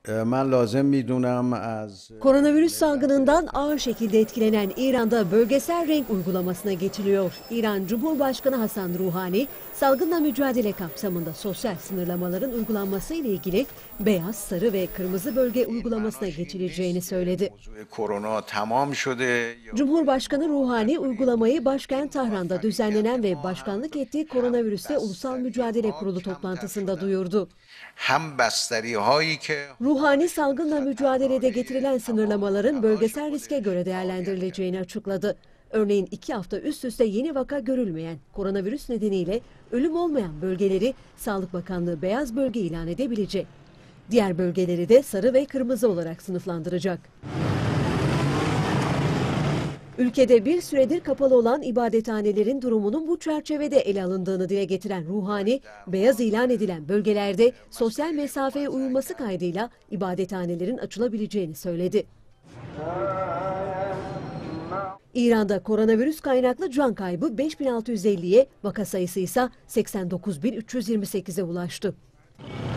من لازم میدونم از Koronavirüs salgınından ağır şekilde etkilenen İran'da bölgesel renk uygulamasına geçiliyor. İran Cumhurbaşkanı Hasan Ruhani, salgınla mücadele kapsamında sosyal sınırlamaların uygulanması ile ilgili beyaz, sarı ve kırmızı bölge uygulamasına geçileceğini söyledi. korona tamam şude. Cumhurbaşkanı Ruhani, uygulamayı başkent Tahran'da düzenlenen ve başkanlık ettiği Koronavirüsle Ulusal Mücadele Kurulu toplantısında duyurdu. Hem bastarihayi ki Ruhani, salgınla mücadelede getirilen sınırlamaların bölgesel riske göre değerlendirileceğini açıkladı. Örneğin 2 hafta üst üste yeni vaka görülmeyen, koronavirüs nedeniyle ölüm olmayan bölgeleri Sağlık Bakanlığı beyaz bölge ilan edebilecek. Diğer bölgeleri de sarı ve kırmızı olarak sınıflandıracak. Ülkede bir süredir kapalı olan ibadethanelerin durumunun bu çerçevede ele alındığını dile getiren Ruhani, beyaz ilan edilen bölgelerde sosyal mesafeye uyulması kaydıyla ibadethanelerin açılabileceğini söyledi. İran'da koronavirüs kaynaklı can kaybı 5.650'ye, vaka sayısı ise 89.328'e ulaştı.